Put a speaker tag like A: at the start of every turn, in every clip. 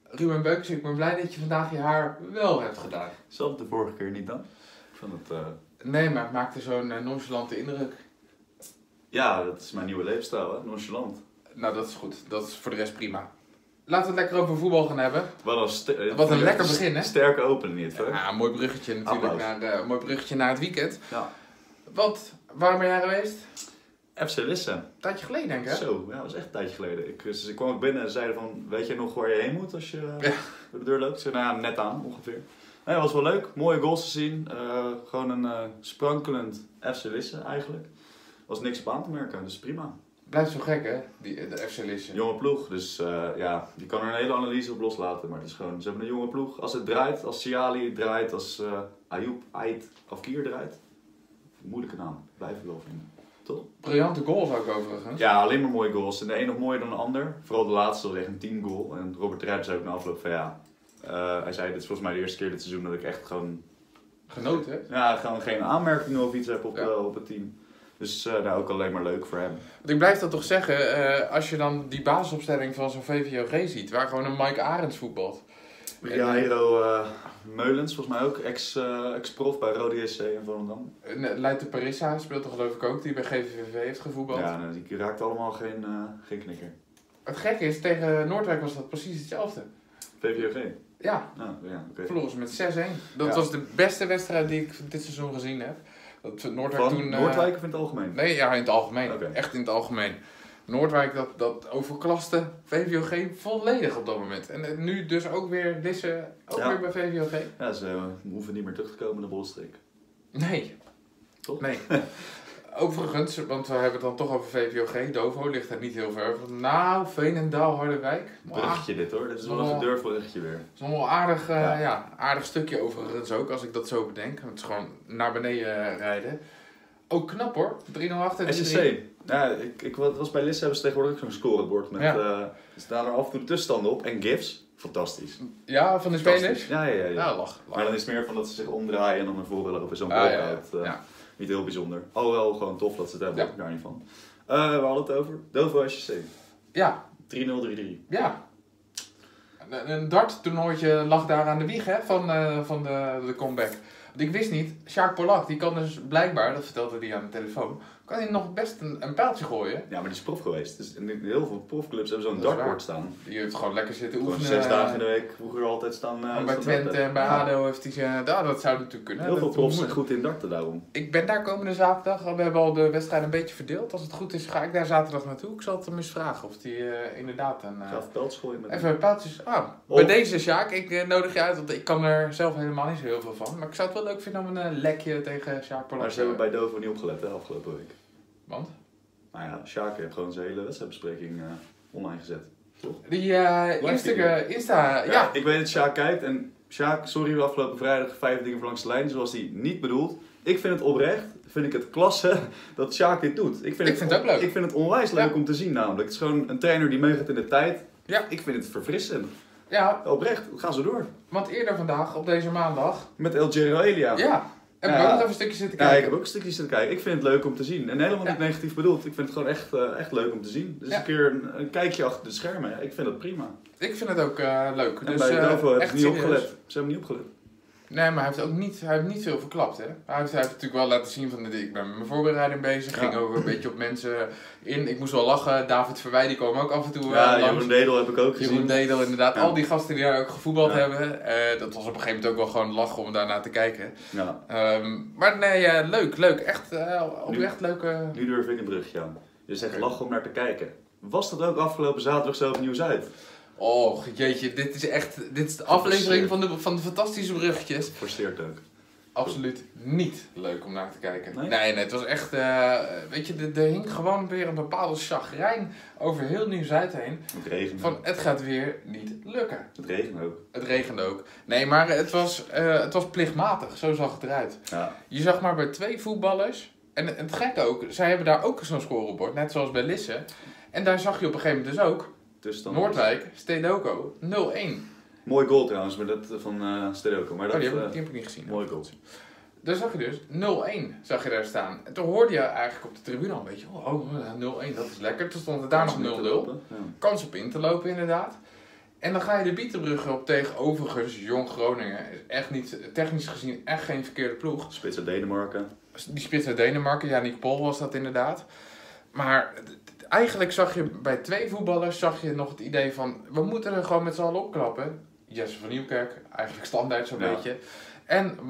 A: Ruben Beukers, ik ben blij dat je vandaag je haar wel hebt gedaan.
B: Zat het de vorige keer niet dan? Ik vond het...
A: Nee, maar het maakte zo'n nonchalante indruk.
B: Ja, dat is mijn nieuwe levensstijl, hè? Nonchalant.
A: Nou, dat is goed. Dat is voor de rest prima. Laten we het lekker over voetbal gaan hebben.
B: Wat
A: een lekker begin, hè?
B: Sterke opening, hè?
A: Ja, een mooi bruggetje natuurlijk. Mooi bruggetje naar het weekend.
B: Ja.
A: Want, waar ben jij geweest?
B: FC Lisse.
A: Een tijdje geleden, denk ik, hè?
B: Zo, ja, dat was echt een tijdje geleden. Ik kwam ook binnen en zeiden van, weet jij nog waar je heen moet als je door de deur loopt? Ik zei, nou ja, net aan, ongeveer. Nee, dat was wel leuk. Mooie goals te zien. Gewoon een sprankelend FC Lisse eigenlijk. Er was niks op aan te merken, dus prima.
A: Blijft zo gek, hè? De FC Lisse.
B: Jonge ploeg, dus ja, je kan er een hele analyse op loslaten. Maar het is gewoon, ze hebben een jonge ploeg. Als het draait, als Siali draait, als Ayoub Ait Afkir draait. Moeilijke naam, blijven wel vinden. Toch?
A: Briljante goals ook overigens.
B: Ja, alleen maar mooie goals. En de een nog mooier dan de ander. Vooral de laatste was echt een teamgoal. En Robert Rijp zei ook na afloop van ja... hij zei, dit is volgens mij de eerste keer dit seizoen dat ik echt gewoon...
A: Genoten, hè?
B: Ja, gewoon geen aanmerkingen of iets heb op het team. Dus nou, ook alleen maar leuk voor hem.
A: Want ik blijf dat toch zeggen, als je dan die basisopstelling van zo'n VVOG ziet, waar gewoon een Mike Arends voetbalt.
B: Jairo Meulens, volgens mij ook, ex-prof bij Rode JC in Volendam.
A: Leite Parissa speelt er geloof ik ook, die bij GVVV heeft gevoetbald.
B: Ja, nou, die raakt allemaal geen knikker.
A: Het gekke is, tegen Noordwijk was dat precies hetzelfde.
B: VVOG?
A: Ja,
B: Okay.
A: verloren ze met 6-1. Dat was de beste wedstrijd die ik dit seizoen gezien heb. Dat Noordwijk
B: van
A: toen,
B: Noordwijk of in het algemeen?
A: Nee, ja, in het algemeen.
B: Okay.
A: Echt in het algemeen. Noordwijk dat overklaste VVOG volledig op dat moment. En nu dus ook weer Lisse, weer bij VVOG.
B: Ja, ze hoeven niet meer terug te komen in de bolstreek.
A: Nee.
B: Toch?
A: Nee. Overigens, want we hebben het dan toch over VVOG. Dovo ligt er niet heel ver van. Nou, Veenendaal, Harderwijk.
B: Bruggetje dit hoor, dit is wel een gedurfbruggetje weer.
A: Het is nog wel aardig stukje overigens ook, als ik dat zo bedenk. Het is gewoon naar beneden rijden. Ook knap hoor, 3-0 achter.
B: SSC. Ja, ik was bij Lisse, hebben ze tegenwoordig ook zo'n scorebord met er staan er af en toe de tussenstanden op en gifs. Fantastisch.
A: Ja, van de spelers?
B: Ja.
A: Lach.
B: Maar dan is het meer van dat ze zich omdraaien en dan naar voren lopen. Zo'n walkout. Niet heel bijzonder. Wel gewoon tof dat ze het hebben, daar niet van. We hadden het over Dovo SSC.
A: Ja.
B: 3-0, 3-3.
A: Ja. Een darttoernooitje lag daar aan de wieg hè, van de comeback. Want ik wist niet, Sjaak Polak, die kan dus blijkbaar, dat vertelde hij aan de telefoon, kan hij nog best een pijltje gooien.
B: Ja, maar die is prof geweest. Dus in heel veel profclubs hebben zo'n dartbord staan.
A: Die heeft gewoon lekker zitten oefenen.
B: 6 dagen in de week, vroeger altijd staan.
A: Bij Twente en bij ADO heeft hij dat zou natuurlijk kunnen.
B: Heel veel profs zijn goed in darten daarom.
A: Ik ben daar komende zaterdag, we hebben al de wedstrijd een beetje verdeeld. Als het goed is ga ik daar zaterdag naartoe. Ik zal het hem eens vragen of hij inderdaad een...
B: Ga even pijltjes gooien met
A: even pijltjes. Bij deze Sjaak, ik nodig je uit, want ik kan er zelf helemaal niet zo heel veel van. Maar ik zou het wel leuk vinden om een lekje tegen Sjaak Polak.
B: Maar ze hebben bij Dovo niet opgelet hè, afgelopen week.
A: Want?
B: Nou ja, Sjaak heeft gewoon zijn hele wedstrijdbespreking online gezet. Toch?
A: Die Insta, ja.
B: Ik weet dat Sjaak kijkt en Sjaak, sorry, afgelopen vrijdag 5 dingen voor langs de lijn, zoals hij niet bedoelt. Ik vind het oprecht, vind ik het klasse dat Sjaak dit doet. Ik vind het ook leuk. Ik vind het onwijs leuk om te zien namelijk. Het is gewoon een trainer die meegaat in de tijd.
A: Ja.
B: Ik vind het verfrissend.
A: Ja.
B: Oprecht, ga zo door.
A: Want eerder vandaag, op deze maandag...
B: Met El Giro Elia.
A: Ja. Heb ik ook nog even een stukje zitten kijken?
B: Ja, ik heb ook een stukje zitten kijken. Ik vind het leuk om te zien. En helemaal niet negatief bedoeld. Ik vind het gewoon echt leuk om te zien. Dus een keer een kijkje achter de schermen. Ik vind dat prima.
A: Ik vind het ook leuk.
B: En
A: dus,
B: bij Dovo hebben ze niet opgelet. Ze hebben niet opgelet.
A: Nee, maar hij heeft niet veel verklapt, hè. Hij heeft natuurlijk wel laten zien van, ik ben met mijn voorbereiding bezig. Ging ook een beetje op mensen in. Ik moest wel lachen. David Verwij, die kwam ook af en toe langs.
B: Jeroen Dedel heb ik ook gezien.
A: Jeroen Dedel, inderdaad. Ja. Al die gasten die daar ook gevoetbald hebben. Dat was op een gegeven moment ook wel gewoon lachen om daarnaar te kijken.
B: Ja.
A: Maar nee, leuk. Echt oprecht leuke...
B: Nu durf ik een brugje aan. Je zegt lachen om naar te kijken. Was dat ook afgelopen zaterdag zo op Nieuws uit?
A: Oh, jeetje, dit is de aflevering van de fantastische bruggetjes.
B: Forceert ook.
A: Absoluut niet leuk om naar te kijken.
B: Nee,
A: het was echt, weet je, er hing gewoon weer een bepaalde chagrijn over heel Nieuw-Zuid heen.
B: Het regende.
A: Van, het gaat weer niet lukken.
B: Het regende ook.
A: Nee, maar het was plichtmatig, zo zag het eruit.
B: Ja.
A: Je zag maar bij 2 voetballers, en het gekke ook, zij hebben daar ook zo'n scorebord, net zoals bij Lisse. En daar zag je op een gegeven moment dus ook, Noordwijk, Stedoko, 0-1.
B: Mooi goal trouwens, maar dat van Stedoko. Maar dat,
A: die heb ik niet gezien.
B: Mooi goal.
A: Daar zag je dus 0-1, zag je daar staan. En toen hoorde je eigenlijk op de tribune al een beetje, 0-1, dat is lekker. Toen stond het daar nog 0-0. Kans op in te lopen inderdaad. En dan ga je de Bietenbrugge op tegen overigens Jong Groningen. Is echt niet, technisch gezien, echt geen verkeerde ploeg.
B: Spits uit Denemarken.
A: Die spits uit Denemarken, ja, Nick Pol was dat inderdaad. Maar eigenlijk zag je bij 2 voetballers nog het idee van... We moeten er gewoon met z'n allen opklappen. Jesse van Nieuwkerk, eigenlijk standaard zo'n beetje. En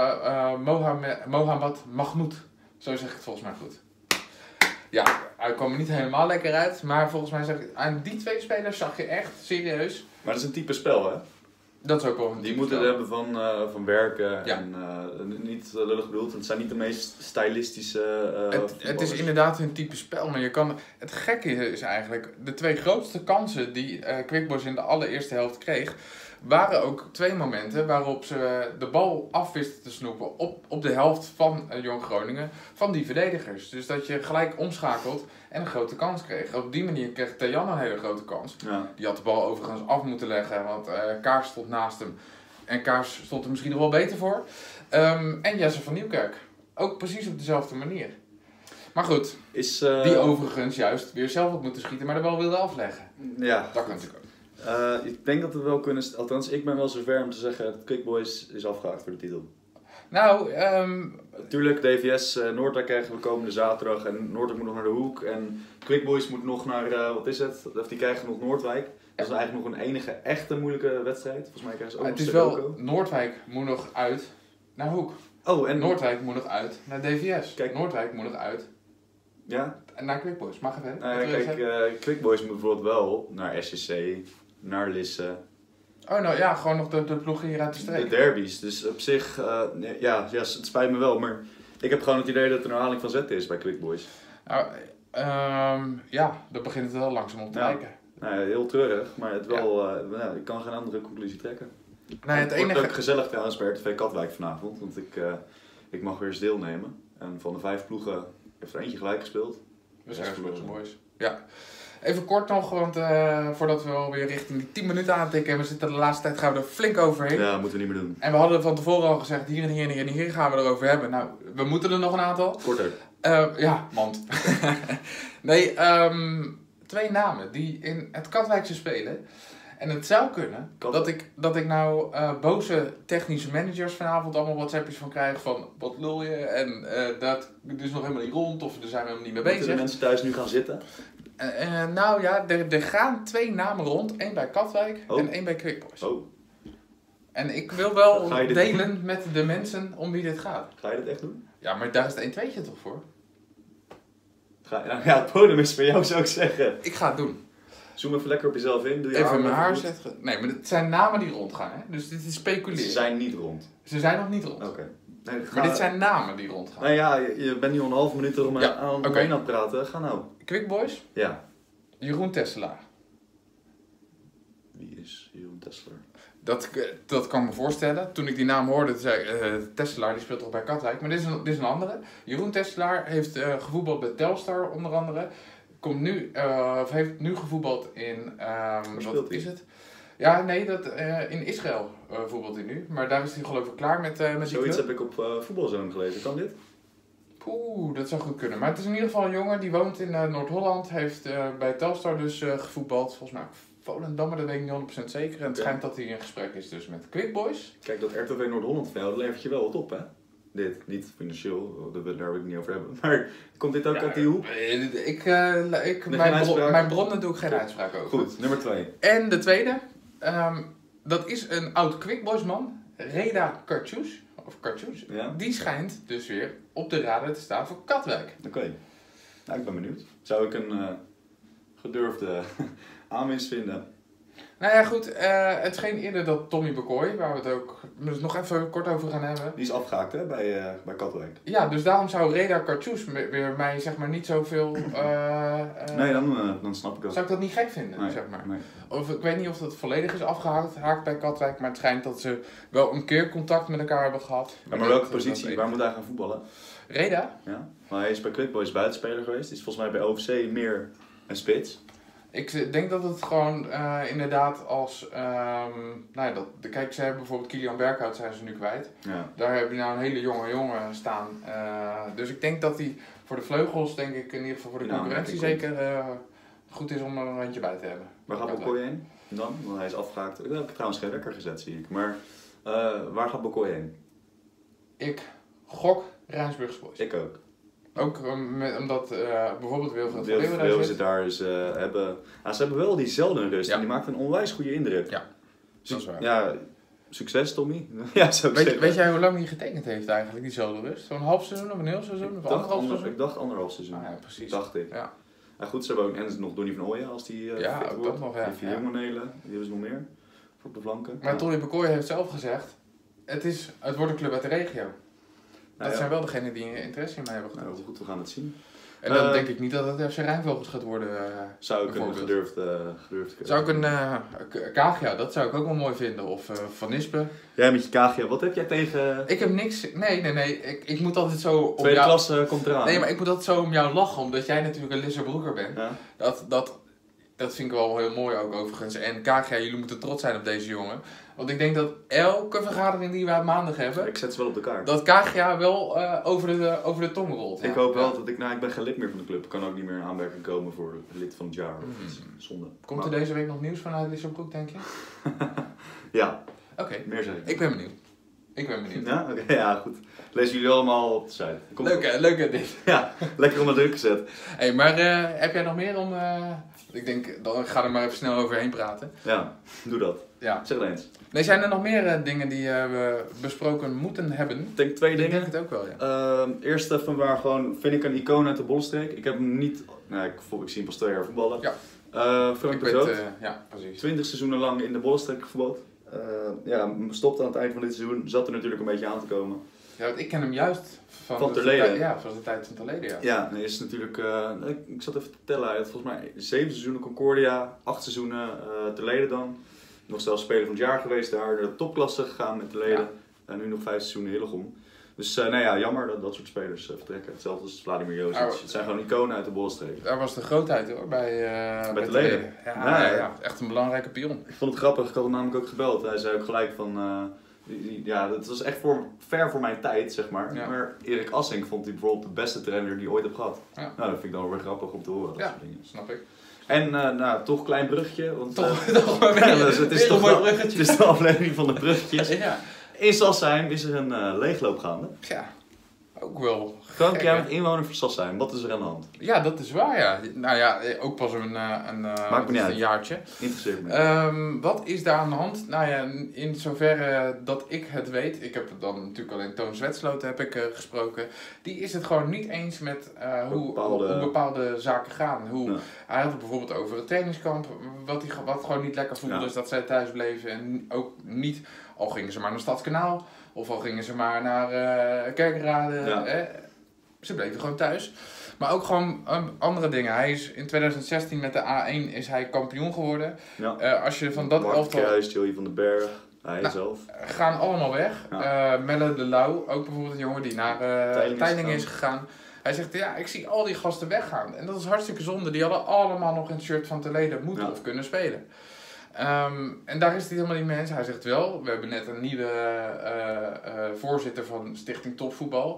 A: Mohamed Mahmoud. Zo zeg ik het volgens mij goed. Ja, hij kwam er niet helemaal lekker uit. Maar volgens mij aan die 2 spelers zag je echt serieus...
B: Maar dat is een type spel, hè?
A: Dat is ook wel een
B: Die moeten het hebben van werken.
A: Ja.
B: En niet lullig bedoeld. Het zijn niet de meest stylistische
A: het is inderdaad een type spel, maar het gekke is eigenlijk, de 2 grootste kansen die Quick Boys in de allereerste helft kreeg, waren ook 2 momenten waarop ze de bal af wisten te snoepen op de helft van Jong Groningen, van die verdedigers. Dus dat je gelijk omschakelt en een grote kans kreeg. Op die manier kreeg Tajan een hele grote kans.
B: Ja.
A: Die had de bal overigens af moeten leggen, want Kaars stond naast hem. En Kaars stond er misschien nog wel beter voor. En Jesse van Nieuwkerk. Ook precies op dezelfde manier. Maar goed, die overigens juist weer zelf op moeten schieten, maar de bal wilde afleggen.
B: Ja.
A: Dat kan natuurlijk ook.
B: Ik denk dat we wel kunnen... Althans, ik ben wel zover om te zeggen dat Quick Boys is afgehaakt voor de titel.
A: Nou,
B: Natuurlijk, DVS Noordwijk krijgen we komende zaterdag. En Noordwijk moet nog naar de Hoek. En Quick Boys moet nog naar, wat is het? Of die krijgen nog Noordwijk. Dat is eigenlijk nog een enige echte moeilijke wedstrijd. Volgens mij krijgen ze ook
A: het
B: nog
A: is
B: Sudoku.
A: wel, Noordwijk moet nog uit naar Hoek.
B: Oh, en...
A: Noordwijk moet nog uit naar DVS.
B: Kijk.
A: Noordwijk moet nog uit
B: Ja?
A: naar Quick Boys. Mag even?
B: Kijk, Quick Boys moet bijvoorbeeld wel naar SCC, naar Lisse.
A: Oh, nou ja, gewoon nog de ploegen hier uit de
B: De
A: streek.
B: derbies. Dus op zich, het spijt me wel. Maar ik heb gewoon het idee dat er een herhaling van zetten is bij Quick Boys.
A: Nou, ja, dat begint het wel langzaam op te
B: Ja.
A: lijken.
B: Nou ja, heel treurig, maar het wel, ik kan geen andere conclusie trekken.
A: Nee, het
B: Het wordt
A: enige...
B: ook gezellig trouwens bij RTV Katwijk vanavond, want ik mag weer eens deelnemen. En van de 5 ploegen heeft er eentje gelijk gespeeld.
A: We zijn Explosion Boys. Ja. Even kort nog, want voordat we alweer richting die 10 minuten aantikken en we zitten de laatste tijd, gaan we er flink overheen.
B: Ja, moeten we niet meer doen.
A: En we hadden van tevoren al gezegd, hier en hier en hier en hier gaan we erover hebben. Nou, we moeten er nog een aantal.
B: Korter.
A: Ja, mand. Nee, 2 namen die in het Katwijkse spelen. En het zou kunnen dat ik nou boze technische managers vanavond allemaal WhatsAppjes van krijg van wat lul je en dat is nog helemaal niet rond of daar zijn we helemaal niet mee bezig.
B: Moeten de mensen thuis nu gaan zitten?
A: Nou ja, er gaan 2 namen rond. 1 bij Katwijk en 1 bij Quick Boys.
B: Oh.
A: En ik wil wel
B: Ga je dit
A: delen met de mensen om wie dit gaat.
B: Ga je dat echt doen?
A: Ja, maar daar is het 1 2'tje toch voor?
B: Ja, het podium is voor jou, zou ik zeggen.
A: Ik ga het doen.
B: Zoom even lekker op jezelf in. Doe je
A: Even
B: armen
A: mijn haar
B: goed.
A: zetten. Nee, maar het zijn namen die rondgaan, hè? Dus dit is speculeren.
B: Ze zijn niet rond.
A: Ze zijn nog niet rond.
B: Oké. Nee,
A: Maar dit zijn namen die rondgaan.
B: Nou ja, je bent nu al een half minuut er
A: oké.
B: omheen aan het praten. Ga nou.
A: Quick Boys,
B: Ja.
A: Jeroen Tesselaar.
B: Wie is Jeroen Tesselaar?
A: Dat kan ik me voorstellen. Toen ik die naam hoorde, toen zei ik, Tesselaar die speelt toch bij Katwijk. Maar dit is een andere. Jeroen Tesselaar heeft gevoetbald bij Telstar onder andere. Heeft nu gevoetbald in... wat is het? Ja, nee, in Israël voetbalt hij nu. Maar daar is hij geloof ik klaar met die
B: Zoiets
A: club.
B: heb ik op Voetbalzone gelezen. Kan dit?
A: Oeh, dat zou goed kunnen. Maar het is in ieder geval een jongen die woont in Noord-Holland. Heeft bij Telstar dus gevoetbald. Volgens mij Volendam, maar dat weet ik niet 100% zeker. En het schijnt dat hij in gesprek is dus met Quick Boys.
B: Kijk, dat RTV Noord-Holland van jou, dat levert je wel wat op, hè? Dit, niet financieel, daar wil ik het niet over hebben. Maar komt dit ook uit die hoek?
A: Mijn bronnen doe ik geen uitspraak over.
B: Goed, nummer 2.
A: En de tweede, dat is een oud Quick Boys man, Reda Kartjoes.
B: Ja?
A: Die schijnt dus weer op de radar te staan voor Katwijk.
B: Oké. Nou, ik ben benieuwd. Zou ik een gedurfde aanwinst vinden?
A: Nou ja, goed. Het scheen eerder dat Tommy Bekoy, waar we het ook nog even kort over gaan hebben.
B: Die is afgehaakt, hè, bij Katwijk.
A: Ja, dus daarom zou Reda Kartjoes weer mij zeg maar niet zoveel...
B: Nee, dan snap ik dat.
A: Zou ik dat niet gek vinden,
B: Nee,
A: zeg maar.
B: nee.
A: Of ik weet niet of dat volledig is afgehaakt bij Katwijk, maar het schijnt dat ze wel een keer contact met elkaar hebben gehad.
B: Ja, maar welke positie? Waar moet hij gaan voetballen?
A: Reda?
B: Ja? Maar hij is bij Quick Boys buitenspeler geweest. Is volgens mij bij OFC meer een spits.
A: Ik denk dat het gewoon inderdaad als... kijk, ze hebben bijvoorbeeld Kilian Berghout zijn ze nu kwijt.
B: Ja.
A: Daar heb je nou een hele jonge jongen staan. Dus ik denk dat hij voor de vleugels, denk ik, in ieder geval voor de
B: Ja,
A: concurrentie
B: dat komt.
A: zeker goed is om er een randje bij te hebben.
B: Waar gaat Bekoy heen? Dan? Want hij is afgehaakt. Ik heb trouwens geen wekker gezet, zie ik. Maar waar gaat Bokoye heen?
A: Ik gok Rijnsburgse Boys.
B: Ik ook.
A: Ook omdat bijvoorbeeld Wilfried van
B: Veel
A: Leeuwen
B: zit daar. Ze hebben wel diezelfde rust.
A: Ja.
B: En die maakt een onwijs goede indruk.
A: Ja, dat is waar.
B: Ja, succes Tommy. Ja, zou ik zeggen.
A: Weet jij hoe lang hij getekend heeft eigenlijk, diezelfde rust? Zo'n half seizoen of een heel seizoen? Of anderhalf seizoen?
B: Ik dacht 1,5 seizoen.
A: Ah, ja, precies.
B: Dacht ik.
A: Ja.
B: Ja, goed, ze hebben ook en nog Donny van Ooyen als die
A: Ja,
B: fit
A: ook
B: wordt.
A: dat nog, ja.
B: Die vier Jongenelen, die hebben ze nog meer. Voor op de flanken.
A: Maar Tony Bokoye heeft zelf gezegd, het wordt een club uit de regio. Dat
B: ja.
A: zijn wel degenen die interesse in mij hebben getoond.
B: Nou, goed, we gaan het zien.
A: En dan denk ik niet dat het FC Rijnvogels gaat worden.
B: Zou ik een
A: bijvoorbeeld.
B: gedurfd
A: Zou ik een Kagia, dat zou ik ook wel mooi vinden. Of Van Nispen.
B: Jij met je Kagia, wat heb jij tegen...
A: Ik heb niks. Nee. Ik moet altijd zo om
B: Tweede
A: jou...
B: klasse komt eraan.
A: Nee, maar ik moet altijd zo om jou lachen, omdat jij natuurlijk een Lissabroeker bent.
B: Ja?
A: Dat vind ik wel heel mooi ook overigens. En Kagia, jullie moeten trots zijn op deze jongen. Want ik denk dat elke vergadering die wij maandag hebben,
B: Ik zet ze wel op de kaart.
A: dat Kagia wel over de tong rolt.
B: Ik hoop wel dat ik ben geen lid meer van de club. Ik kan ook niet meer in aanmerking komen voor lid van het jaar of iets. Zonde.
A: Komt er deze week nog nieuws vanuit Lissabroek, denk je?
B: Ja,
A: Oké.
B: meer zeker.
A: Ik ben benieuwd.
B: Ja? Oké, ja, goed. Lezen jullie allemaal op de site. Komt
A: Leuk hè, dit.
B: Ja, lekker onder druk gezet.
A: Hey, maar heb jij nog meer om... Ik denk, dan ga er maar even snel overheen praten.
B: Ja, doe dat.
A: Ja.
B: Zeg het eens.
A: Nee, zijn er nog meer dingen die we besproken moeten hebben?
B: Ik denk twee
A: Ik
B: dingen.
A: denk het ook wel, ja.
B: Eerst even waar gewoon, vind ik een icoon uit de bollenstreek. Ik heb hem niet, ik zie hem pas 2 jaar voetballen.
A: Ja.
B: Frank de
A: Ik
B: Groot.
A: weet, ja, precies.
B: 20 seizoenen lang in de bollenstreek verbod. Stopte aan het eind van dit seizoen. Zat er natuurlijk een beetje aan te komen.
A: Ja, want ik ken hem juist
B: Van Terleden.
A: Ja, van de tijd van Terleden, ja.
B: Ja, hij is natuurlijk, ik zat even te tellen. Hij had volgens mij 7 seizoenen Concordia, 8 seizoenen Terleden dan. Nog zelfs speler van het jaar geweest daar, naar de topklasse gegaan met Terleden.
A: Ja.
B: En nu nog 5 seizoenen Hillegom. Dus jammer dat dat soort spelers vertrekken. Hetzelfde als Vladimir Josic. Het zijn gewoon iconen uit de bollenstreek.
A: Daar was de grootheid hoor, bij
B: Terleden.
A: Ja, echt een belangrijke pion.
B: Ik vond het grappig, ik had hem namelijk ook gebeld. Hij zei ook gelijk van, dat was echt ver voor mijn tijd, zeg maar.
A: Ja.
B: Maar Erik Assink vond hij bijvoorbeeld de beste trainer die ik ooit heb gehad.
A: Ja.
B: Nou, dat vind ik dan wel weer grappig om te horen. Dat
A: Ja,
B: soort dingen.
A: snap ik.
B: En toch een klein bruggetje. Want,
A: Toch
B: dus het is toch
A: een mooi
B: wel-
A: bruggetje.
B: Het is de aflevering van de bruggetjes.
A: Ja.
B: In Sassheim is er een leegloop gaande.
A: Ja, ook wel.
B: Frank,
A: gek,
B: jij
A: hè?
B: bent inwoner van Sassheim. Wat is er aan de hand?
A: Ja, dat is waar, ja. Nou ja, ook pas
B: Maakt me niet uit.
A: een jaartje.
B: Interesseert me.
A: Wat is daar aan de hand? Nou ja, in zoverre dat ik het weet, ik heb dan natuurlijk alleen Toon Zwetsloten heb ik gesproken, die is het gewoon niet eens met hoe bepaalde zaken gaan.
B: Ja.
A: Hij had het bijvoorbeeld over het trainingskamp, wat gewoon niet lekker voelde,
B: Ja.
A: dus dat zij thuis bleven en ook niet, al gingen ze maar naar Stadskanaal, of al gingen ze maar naar Kerkrade,
B: Ja.
A: Ze bleven gewoon thuis. Maar ook gewoon andere dingen. Hij is in 2016 met de A1 is hij kampioen geworden.
B: Ja.
A: Als je van dat
B: Mark
A: elftal...
B: Kruijs, Joey van den Berg, hij zelf.
A: gaan allemaal weg.
B: Ja.
A: Melle de Lauw, ook bijvoorbeeld een jongen die naar Teiling is gegaan. Hij zegt, ja, ik zie al die gasten weggaan. En dat is hartstikke zonde. Die hadden allemaal nog in het shirt van Terleden moeten of kunnen spelen. En daar is het helemaal niet mee eens. Hij zegt wel, we hebben net een nieuwe voorzitter van Stichting Topvoetbal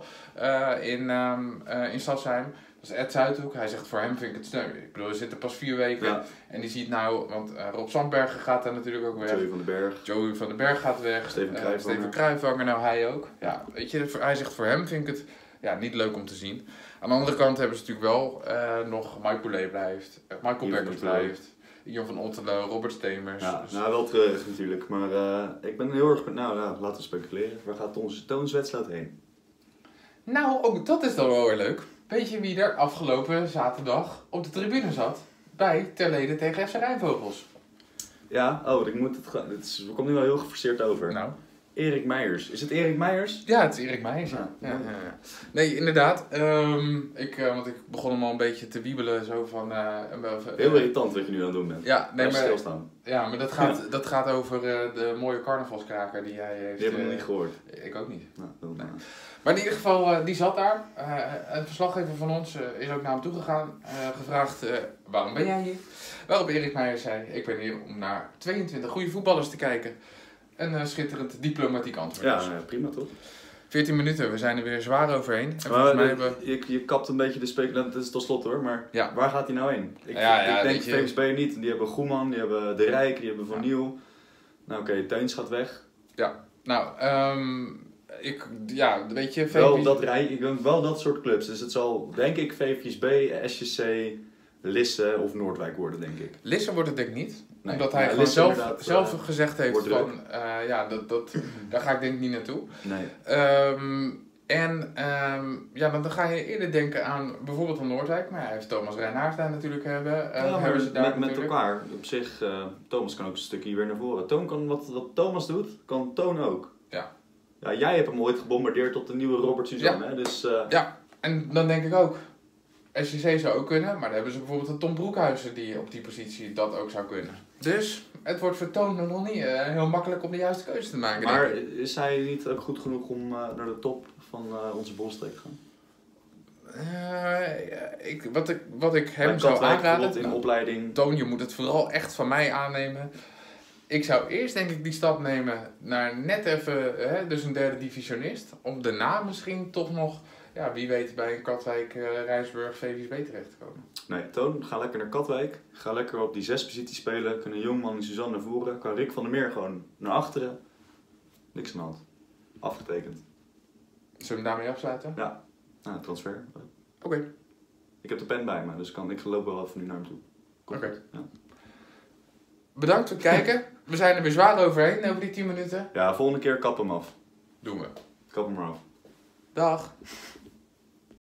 A: in Sassheim. Dat is Ed Zuidhoek. Hij zegt, voor hem vind ik het sneu. Ik bedoel, we zitten pas 4 weken.
B: Ja.
A: En die ziet nou, want Rob Sandbergen gaat daar natuurlijk ook weg.
B: Joey van den Berg.
A: Joey van den Berg gaat weg. Steven Cruijffwanger, nou hij ook. Ja, weet je, hij zegt, voor hem vind ik het niet leuk om te zien. Aan de andere kant hebben ze natuurlijk wel nog Mike Poulet blijft. Michael Beckers blijft. Jan van Otterlo, Robert Stemers.
B: Ja, nou wel treurig natuurlijk, maar ik ben heel erg... laten we speculeren. Waar gaat onze Toon Zwetsloot heen?
A: Nou, ook dat is dan wel weer leuk. Weet je wie er afgelopen zaterdag op de tribune zat? Bij Terleden tegen FC Rijnvogels.
B: Ja, het komt nu wel heel geforceerd over.
A: Nou.
B: Erik Meijers. Is het Erik Meijers?
A: Ja, het is Erik Meijers. Ja. Ja. Nee, inderdaad. Want ik begon hem al een beetje te wiebelen. Zo van,
B: heel irritant wat je nu aan het doen bent.
A: Ja, nee, maar
B: stilstaan.
A: Ja, maar dat gaat over de mooie carnavalskraker die hij heeft.
B: Die heb ik nog niet gehoord.
A: Ik ook niet.
B: Nou,
A: nee. Maar in ieder geval, die zat daar. Een verslaggever van ons is ook naar hem toegegaan. Gevraagd, waarom ben jij hier? Waarop Erik Meijers zei, ik ben hier om naar 22 goede voetballers te kijken. Een schitterend diplomatiek antwoord.
B: Ja, prima toch?
A: 14 minuten, we zijn er weer zwaar overheen. En volgens mij hebben...
B: je kapt een beetje de speculatie, dat is tot slot hoor, maar
A: Ja.
B: waar gaat hij nou heen? Ik denk VVSB niet, die hebben Goeman, die hebben De Rijk, die hebben Van Nieuw. Nou oké, Teuns gaat weg.
A: Ja, nou, weet je...
B: Ik denk wel dat soort clubs, dus het zal denk ik VVSB, SJC, Lisse of Noordwijk worden denk ik.
A: Lisse wordt het denk ik niet.
B: Nee,
A: omdat hij
B: Lisse
A: zelf gezegd heeft
B: wordt
A: van, daar ga ik denk ik niet naartoe.
B: Nee.
A: Dan ga je eerder denken aan bijvoorbeeld van Noordwijk. Maar hij heeft Thomas Reinaars daar natuurlijk hebben. Hebben ze daar
B: met elkaar. Op zich, Thomas kan ook een stukje weer naar voren. Toon kan wat Thomas doet, kan Toon ook.
A: Ja.
B: Ja, jij hebt hem ooit gebombardeerd tot de nieuwe Robert Suzanne.
A: Ja.
B: Hè? Dus,
A: Ja, en dan denk ik ook. SJC zou ook kunnen, maar dan hebben ze bijvoorbeeld een Tom Broekhuizen die op die positie dat ook zou kunnen. Dus het wordt voor Toon nog niet heel makkelijk om de juiste keuze te maken.
B: Maar is hij niet ook goed genoeg om naar de top van onze bolstreek te gaan?
A: Wat ik hem zou aanraden,
B: in opleiding.
A: Toon, je moet het vooral echt van mij aannemen. Ik zou eerst denk ik die stap nemen naar net even, dus een derde divisionist. Om daarna misschien toch nog, wie weet, bij een Katwijk, Rijnsburg, VVSB terecht te komen.
B: Nee, Toon, ga lekker naar Katwijk. Ga lekker op die 6 positie spelen. Kunnen Jongman en Suzanne naar voren. Kan Rick van der Meer gewoon naar achteren. Niks aan de hand. Afgetekend.
A: Zullen we hem daarmee afsluiten?
B: Ja, transfer.
A: Oké.
B: Ik heb de pen bij me, dus ik loop wel even nu naar hem toe.
A: Oké.
B: Ja.
A: Bedankt voor het kijken. We zijn er weer zwaar overheen over die 10 minuten.
B: Ja, volgende keer kap hem af.
A: Doen we.
B: Kap hem maar af.
A: Dag.